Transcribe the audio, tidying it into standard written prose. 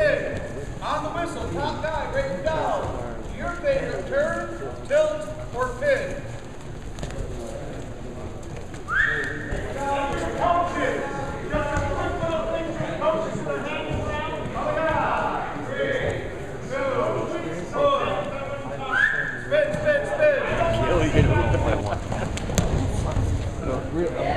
spin. On the whistle, top guy, race down. Your favorite turn, tilt, or pin. Spin, spin, spin. Really?